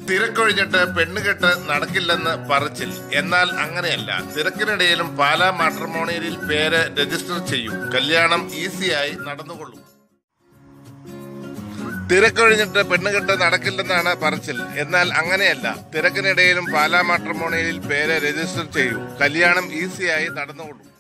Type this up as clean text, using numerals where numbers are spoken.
തിരക്കൊഴിഞ്ഞിട്ട് പെണ്ണുകെട്ട് നടക്കില്ലെന്ന് പറച്ചിൽ. എന്നാൽ അങ്ങനെയല്ല. തിരക്കിനിടയിലും പാലാ മാട്രിമോണിയലിൽ പേര് രജിസ്റ്റർ ചെയ്യൂ. കല്യാണം ഈസിയായി നടന്നുകൊള്ളും. തിരക്കൊഴിഞ്ഞിട്ട് പെണ്ണുകെട്ട് നടക്കില്ലെന്നാണ് പറച്ചിൽ. എന്നാൽ അങ്ങനെയല്ല. തിരക്കിനിടയിലും പാലാ മാട്രിമോണിയലിൽ പേര് രജിസ്റ്റർ ചെയ്യൂ. കല്യാണം ഈസിയായി നടന്നുകൊള്ളും.